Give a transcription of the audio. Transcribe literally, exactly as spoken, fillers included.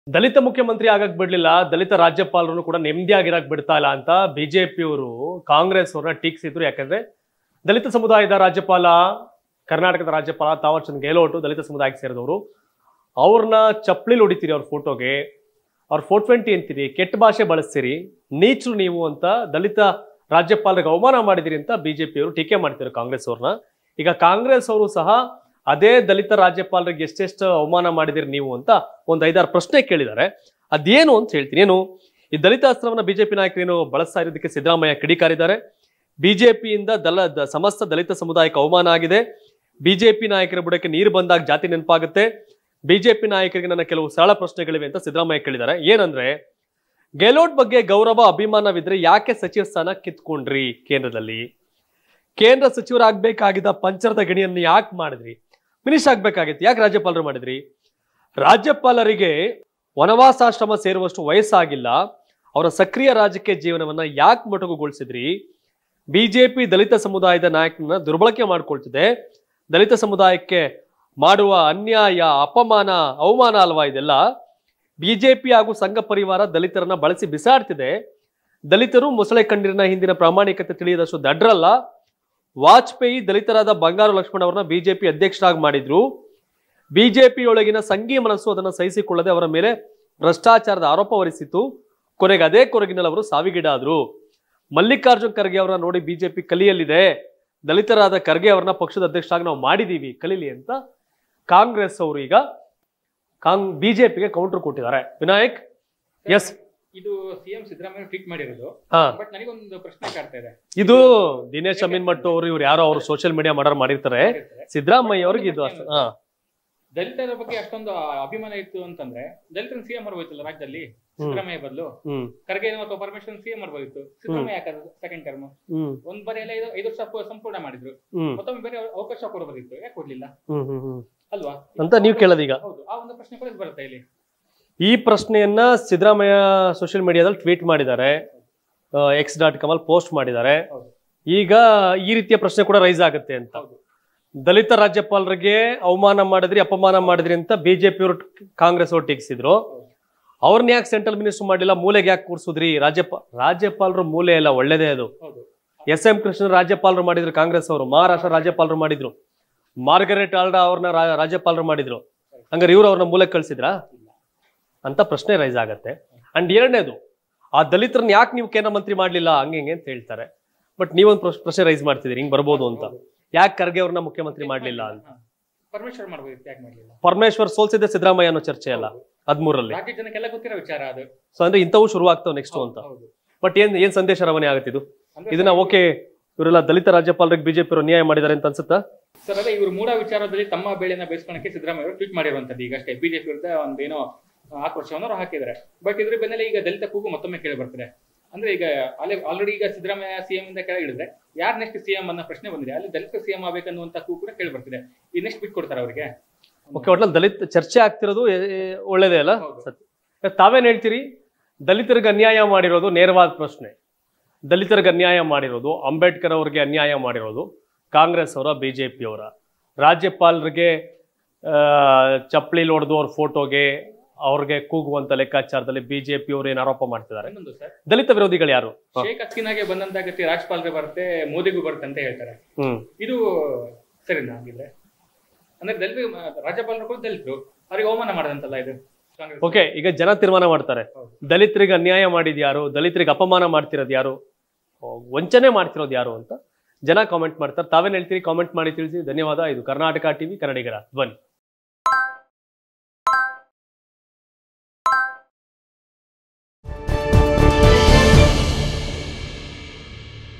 ದಲಿತ ಮುಖ್ಯಮಂತ್ರಿ ಆಗಕ್ ಬಿಡ್ಲಿಲ್ಲ, ದಲಿತ ರಾಜ್ಯಪಾಲರು ಕೂಡ ನೆಮ್ಮದಿಯಾಗಿರಕ್ ಬಿಡ್ತಾ ಇಲ್ಲ ಅಂತ ಬಿಜೆಪಿಯವರು ಕಾಂಗ್ರೆಸ್ ಅವರನ್ನ ಟೀಕಿಸಿದ್ರು. ಯಾಕಂದ್ರೆ ದಲಿತ ಸಮುದಾಯದ ರಾಜ್ಯಪಾಲ, ಕರ್ನಾಟಕದ ರಾಜ್ಯಪಾಲ ತಾವರ್ ಚಂದ್ ಗೆಹ್ಲೋಟ್ ದಲಿತ ಸಮುದಾಯಕ್ಕೆ ಸೇರಿದವರು. ಅವ್ರನ್ನ ಚಪ್ಪಲಿಲಿ ಹೊಡಿತೀರಿ, ಅವ್ರ ಫೋಟೋಗೆ, ಅವ್ರ ಫೋರ್ ಟ್ವೆಂಟಿ ಅಂತೀರಿ, ಕೆಟ್ಟ ಭಾಷೆ ಬಳಸ್ತೀರಿ, ನೀಚರು ನೀವು ಅಂತ ದಲಿತ ರಾಜ್ಯಪಾಲರಿಗೆ ಅವಮಾನ ಮಾಡಿದಿರಿ ಅಂತ ಬಿಜೆಪಿಯವರು ಟೀಕೆ ಮಾಡ್ತಿದ್ರು ಕಾಂಗ್ರೆಸ್ ಅವ್ರನ್ನ. ಈಗ ಕಾಂಗ್ರೆಸ್ ಅವರು ಸಹ ಅದೇ ದಲಿತ ರಾಜ್ಯಪಾಲರಿಗೆ ಎಷ್ಟೆಷ್ಟು ಅವಮಾನ ಮಾಡಿದಿರಿ ನೀವು ಅಂತ ಒಂದು ಐದಾರು ಪ್ರಶ್ನೆ ಕೇಳಿದ್ದಾರೆ. ಅದೇನು ಅಂತ ಹೇಳ್ತೀನಿ. ಏನು ಈ ದಲಿತ ಅಸ್ತ್ರವನ್ನ ಬಿಜೆಪಿ ನಾಯಕರೇನು ಬಳಸ್ತಾ ಇರೋದಕ್ಕೆ ಸಿದ್ದರಾಮಯ್ಯ ಕಿಡಿಕಾರಿದ್ದಾರೆ. ಬಿಜೆಪಿಯಿಂದ ದಲ ಸಮಸ್ತ ದಲಿತ ಸಮುದಾಯಕ್ಕೆ ಅವಮಾನ ಆಗಿದೆ. ಬಿಜೆಪಿ ನಾಯಕರ ಬುಡಕ್ಕೆ ನೀರು ಬಂದಾಗ ಜಾತಿ ನೆನಪಾಗುತ್ತೆ. ಬಿಜೆಪಿ ನಾಯಕರಿಗೆ ನನ್ನ ಕೆಲವು ಸರಳ ಪ್ರಶ್ನೆಗಳಿವೆ ಅಂತ ಸಿದ್ದರಾಮಯ್ಯ ಕೇಳಿದ್ದಾರೆ. ಏನಂದ್ರೆ, ಗೆಹ್ಲೋಟ್ ಬಗ್ಗೆ ಗೌರವ ಅಭಿಮಾನವಿದ್ರೆ ಯಾಕೆ ಸಚಿವ ಸ್ಥಾನ ಕಿತ್ಕೊಂಡ್ರಿ? ಕೇಂದ್ರದಲ್ಲಿ ಕೇಂದ್ರ ಸಚಿವರಾಗಬೇಕಾಗಿದ್ದ ಪಂಚರದ ಗಣಿಯನ್ನು ಯಾಕೆ ಮಾಡಿದ್ರಿ? ಮಿನಿಸ್ಟರ್ ಆಗ್ಬೇಕಾಗಿತ್ತು, ಯಾಕೆ ರಾಜ್ಯಪಾಲರು ಮಾಡಿದ್ರಿ? ರಾಜ್ಯಪಾಲರಿಗೆ ವನವಾಸಾಶ್ರಮ ಸೇರುವಷ್ಟು ವಯಸ್ಸಾಗಿಲ್ಲ, ಅವರ ಸಕ್ರಿಯ ರಾಜಕೀಯ ಜೀವನವನ್ನ ಯಾಕೆ ಮೊಟಕುಗೊಳಿಸಿದ್ರಿ? ಬಿಜೆಪಿ ದಲಿತ ಸಮುದಾಯದ ನಾಯಕನ ದುರ್ಬಳಕೆ ಮಾಡ್ಕೊಳ್ತಿದೆ. ದಲಿತ ಸಮುದಾಯಕ್ಕೆ ಮಾಡುವ ಅನ್ಯಾಯ, ಅಪಮಾನ, ಅವಮಾನ ಅಲ್ವಾ ಇದೆಲ್ಲ? ಬಿಜೆಪಿ ಹಾಗೂ ಸಂಘ ಪರಿವಾರ ದಲಿತರನ್ನ ಬಳಸಿ ಬಿಸಾಡ್ತಿದೆ. ದಲಿತರು ಮೊಸಳೆ ಕಣ್ಣೀರಿನ ಹಿಂದಿನ ಪ್ರಾಮಾಣಿಕತೆ ತಿಳಿಯದಷ್ಟು ದಡ್ರಲ್ಲ. ವಾಜಪೇಯಿ ದಲಿತರಾದ ಬಂಗಾರು ಲಕ್ಷ್ಮಣ್ ಅವರನ್ನ ಬಿಜೆಪಿ ಅಧ್ಯಕ್ಷರಾಗಿ ಮಾಡಿದ್ರು. ಬಿಜೆಪಿಯೊಳಗಿನ ಸಂಘೀಯ ಮನಸ್ಸು ಅದನ್ನು ಸಹಿಸಿಕೊಳ್ಳದೆ ಅವರ ಮೇಲೆ ಭ್ರಷ್ಟಾಚಾರದ ಆರೋಪ ಹೊರಿಸಿತು. ಕೊನೆಗೆ ಅದೇ ಕೊರಗಿನಲ್ಲಿ ಅವರು ಸಾವಿಗೀಡಾದ್ರು. ಮಲ್ಲಿಕಾರ್ಜುನ್ ಖರ್ಗೆ ಅವರನ್ನ ನೋಡಿ ಬಿಜೆಪಿ ಕಲಿಯಲಿದೆ. ದಲಿತರಾದ ಖರ್ಗೆ ಅವರನ್ನ ಪಕ್ಷದ ಅಧ್ಯಕ್ಷರಾಗಿ ನಾವು ಮಾಡಿದೀವಿ, ಕಲೀಲಿ ಅಂತ ಕಾಂಗ್ರೆಸ್ ಅವರು ಈಗ ಕಾಂಗ್ ಬಿಜೆಪಿಗೆ ಕೌಂಟರ್ ಕೊಟ್ಟಿದ್ದಾರೆ. ವಿನಾಯಕ್, ಎಸ್, ಇದು ಸಿಎಂ ಸಿದ್ದರಾಮಯ್ಯ ಟ್ವೀಟ್ ಮಾಡಿರೋದು. ಬಟ್ ನನಗೊಂದು ಪ್ರಶ್ನೆ ಕಾಡ್ತಾ ಇದೆ. ಇದು ದಿನೇಶ್ ಅಮೀನ್ ಮಟ್ಟು ಅವರು, ಇವ್ರು ಯಾರೋ ಅವರು ಸೋಷಿಯಲ್ ಮೀಡಿಯಾ ಮಾಡೋರು ಮಾಡಿರ್ತಾರೆ. ಸಿದ್ದರಾಮಯ್ಯ ಅವ್ರಿಗೆ ಇದು ಹಾ ದಲಿತರ ಬಗ್ಗೆ ಅಷ್ಟೊಂದು ಅಭಿಮಾನ ಇತ್ತು ಅಂತಂದ್ರೆ ದಲಿತರನ್ನ ಸಿಎಂ ಮಾಡ್ಬೋದಿತ್ತಲ್ಲ ರಾಜ್ಯದಲ್ಲಿ, ಸಿದ್ದರಾಮಯ್ಯ ಬದಲು. ಖರ್ಗೆ ಅಥವಾ ಪರಮೇಶ್ವರ್ ಸಿಎಂ ಮಾಡ್ಬೋದಿತ್ತು. ಸಿದ್ದರಾಮಯ್ಯ ಯಾಕಂದ್ರೆ ಸೆಕೆಂಡ್ ಟರ್ಮ್ ಒಂದ್ ಬಾರಿ ಎಲ್ಲ ಐದು ವರ್ಷ ಸಂಪೂರ್ಣ ಮಾಡಿದ್ರು, ಮತ್ತೊಮ್ಮೆ ಬೇರೆ ಅವಕಾಶ ಕೊಡಬಹುದಿತ್ತು, ಯಾಕೆ ಕೊಡ್ಲಿಲ್ಲ ಅಲ್ವಾ ಅಂತ ನೀವು ಕೇಳೋದೀಗ. ಹೌದು, ಆ ಒಂದು ಪ್ರಶ್ನೆ ಕೂಡ ಬರುತ್ತೆ ಇಲ್ಲಿ. ಈ ಪ್ರಶ್ನೆಯನ್ನ ಸಿದ್ದರಾಮಯ್ಯ ಸೋಷಿಯಲ್ ಮೀಡಿಯಾದಲ್ಲಿ ಟ್ವೀಟ್ ಮಾಡಿದ್ದಾರೆ, ಎಕ್ಸ್ ಡಾಟ್ ಕಾಮ್ ಅಲ್ಲಿ ಪೋಸ್ಟ್ ಮಾಡಿದ್ದಾರೆ. ಈಗ ಈ ರೀತಿಯ ಪ್ರಶ್ನೆ ಕೂಡ ರೈಸ್ ಆಗುತ್ತೆ ಅಂತ. ದಲಿತ ರಾಜ್ಯಪಾಲರಿಗೆ ಅವಮಾನ ಮಾಡಿದ್ರಿ, ಅಪಮಾನ ಮಾಡಿದ್ರಿ ಅಂತ ಬಿಜೆಪಿ ಅವರು ಕಾಂಗ್ರೆಸ್ ಅವರು ಟೀಕಿಸಿದ್ರು. ಅವ್ರನ್ನ ಯಾಕೆ ಸೆಂಟ್ರಲ್ ಮಿನಿಸ್ಟರ್ ಮಾಡಿಲ್ಲ, ಮೂಲೆಗೆ ಯಾಕೆ ಕೂರ್ಸುದ್ರಿ? ರಾಜ್ಯಪಾಲ ರಾಜ್ಯಪಾಲರು ಮೂಲೆ ಎಲ್ಲ ಒಳ್ಳೇದೇ ಅದು. ಎಸ್ ಎಂ ಕೃಷ್ಣ ರಾಜ್ಯಪಾಲರು ಮಾಡಿದ್ರು ಕಾಂಗ್ರೆಸ್ ಅವರು, ಮಹಾರಾಷ್ಟ್ರ ರಾಜ್ಯಪಾಲರು ಮಾಡಿದ್ರು, ಮಾರ್ಗರೆಟ್ ಆಲ್ಡಾ ಅವ್ರನ್ನ ರಾಜ್ಯಪಾಲರು ಮಾಡಿದ್ರು. ಹಂಗಾರೆ ಇವ್ರು ಅವ್ರನ್ನ ಮೂಲೆಗೆ ಕಳ್ಸಿದ್ರಾ ಅಂತ ಪ್ರಶ್ನೆ ರೈಸ್ ಆಗತ್ತೆ. ಅಂಡ್ ಎರಡನೇದು, ಆ ದಲಿತರನ್ನ ಯಾಕೆ ನೀವು ಕೇಂದ್ರ ಮಂತ್ರಿ ಮಾಡ್ಲಿಲ್ಲ ಹಂಗೆ ಹಿಂಗೆ ಅಂತ ಹೇಳ್ತಾರೆ. ಬಟ್ ನೀವೊಂದು ಪ್ರಶ್ನೆ ರೈಸ್ ಮಾಡ್ತಿದ್ದೀರಿ, ಹಿಂಗ್ ಬರ್ಬೋದು ಅಂತ. ಯಾಕೆ ಖರ್ಗೆ ಅವ್ರನ್ನ ಮುಖ್ಯಮಂತ್ರಿ ಮಾಡ್ಲಿಲ್ಲ ಅಂತ. ಪರಮೇಶ್ವರ್ ಮಾಡ್ಬೋದಿತ್ತು, ಯಾಕೆ ಮಾಡ್ಲಿಲ್ಲ? ಪರಮೇಶ್ವರ್ ಸೋಲ್ಸಿದ್ದೆ ಸಿದ್ದರಾಮಯ್ಯ ಅನ್ನೋ ಚರ್ಚೆ ಅಲ್ಲ ಹದಿಮೂರಲ್ಲಿ. ರಾಜ್ಯ ಜನಕ್ಕೆಲ್ಲ ಗೊತ್ತಿರೋ ವಿಚಾರ ಅದು. ಸೊ ಅಂದ್ರೆ ಇಂಥವು ಶುರು ಆಗ್ತಾವ ನೆಕ್ಸ್ಟ್ ಅಂತ. ಬಟ್ ಏನ್ ಏನ್ ಸಂದೇಶ ರವಾನೆ ಆಗತ್ತಿದು? ಇದನ್ನ ಓಕೆ, ಇವರೆಲ್ಲ ದಲಿತ ರಾಜ್ಯಪಾಲರಿಗೆ ಬಿಜೆಪಿ ಅವರು ನ್ಯಾಯ ಮಾಡಿದ್ದಾರೆ ಅಂತ ಅನ್ಸುತ್ತಾ? ಸರ್, ಅದೇ ಇವರು ಮೂಡ ವಿಚಾರದಲ್ಲಿ ತಮ್ಮ ಬೇಳೆನ ಬೇಯಿಸ್ಕೊಳಕ್ಕೆ ಸಿದ್ದರಾಮಯ್ಯ ಅವರು ಟ್ವೀಟ್ ಮಾಡಿರುವಂತದ್ದು ಈಗ ಅಷ್ಟೇ. ಬಿಜೆಪಿ ವಿರುದ್ಧ ಒಂದೇನೋ ಆಕ್ರೋಶವನ್ನು ಅವರು ಹಾಕಿದ್ದಾರೆ. ಬಟ್ ಇದ್ರ ಬೆನ್ನಲ್ಲೇ ಈಗ ದಲಿತ ಕೂಗು ಮತ್ತೊಮ್ಮೆ ಕೇಳಿ ಬರ್ತಿದೆ. ಅಂದ್ರೆ ಈಗ ಅಲ್ಲಿ ಆಲ್ರೆಡಿ ಈಗ ಸಿದ್ದರಾಮಯ್ಯ ಸಿಎಂ ಇಂದ ಕೆಳಗೆ ಇಳಿದ್ರೆ ಯಾರು ನೆಕ್ಸ್ಟ್ ಸಿಎಂ ಅನ್ನೋ ಪ್ರಶ್ನೆ ಬಂದಿದೆ. ಅಲ್ಲಿ ದಲಿತ ಸಿಎಂ ಆಗ್ಬೇಕನ್ನುವಂತ ಕೂಗು ಕೂಡ ಕೇಳಿ ಬರ್ತಿದೆ. ಈ ನೆಕ್ಸ್ಟ್ ಬಿಟ್ ಕೊಡ್ತಾರೆ ಅವರಿಗೆ. ಓಕೆ, ಒಟ್ನಲ್ಲಿ ದಲಿತ ಚರ್ಚೆ ಆಗ್ತಿರೋದು ಒಳ್ಳೇದೇ ಅಲ್ಲ? ತಾವೇನ್ ಹೇಳ್ತೀರಿ? ದಲಿತರಿಗೆ ಅನ್ಯಾಯ ಮಾಡಿರೋದು ನೇರವಾದ ಪ್ರಶ್ನೆ. ದಲಿತರಿಗೆ ಅನ್ಯಾಯ ಮಾಡಿರೋದು, ಅಂಬೇಡ್ಕರ್ ಅವ್ರಿಗೆ ಅನ್ಯಾಯ ಮಾಡಿರೋದು ಕಾಂಗ್ರೆಸ್ ಅವರ, ಬಿಜೆಪಿ ಅವರ. ರಾಜ್ಯಪಾಲರಿಗೆ ಚಪ್ಪಲಿ ಹೊಡೆದು ಅವ್ರ ಫೋಟೋಗೆ ಅವ್ರಿಗೆ ಕೂಗುವಂತ ಲೆಕ್ಕಾಚಾರದಲ್ಲಿ ಬಿಜೆಪಿ ಅವರು ಏನ್ ಆರೋಪ ಮಾಡ್ತಿದ್ದಾರೆ. ದಲಿತ ವಿರೋಧಿಗಳು ಯಾರು? ಶೇಖ್ ಹಸೀನಾಗೆ ಬಂದಂತ ಗತಿ ರಾಜ್ಯಪಾಲರಿಗೆ ಬರುತ್ತೆ, ಮೋದಿಗೂ ಬರುತ್ತೆ ಅಂತ ಹೇಳ್ತಾರೆ. ಇದು ಸರಿನಾ? ಹಾಗಿದ್ರೆ ಅಂದ್ರೆ ದಲಿತ ರಾಜ್ಯಪಾಲರು ಕೂಡ ದಲಿತರು, ಅವ್ರಿಗೆ ಅವಮಾನ ಮಾಡದಂತಲ್ಲ ಇದು. ಓಕೆ, ಈಗ ಜನ ತೀರ್ಮಾನ ಮಾಡ್ತಾರೆ. ದಲಿತರಿಗೆ ಅನ್ಯಾಯ ಮಾಡಿದ್ ಯಾರು, ದಲಿತರಿಗೆ ಅಪಮಾನ ಮಾಡ್ತಿರೋದು ಯಾರು, ವಂಚನೆ ಮಾಡ್ತಿರೋದು ಯಾರು ಅಂತ ಜನ ಕಾಮೆಂಟ್ ಮಾಡ್ತಾರೆ. ತಾವೇನ್ ಹೇಳ್ತೀರಿ? ಕಾಮೆಂಟ್ ಮಾಡಿ ತಿಳಿಸಿ. ಧನ್ಯವಾದ. ಇದು ಕರ್ನಾಟಕ ಟಿವಿ, ಕನ್ನಡಿಗರ ಧ್ವನಿ.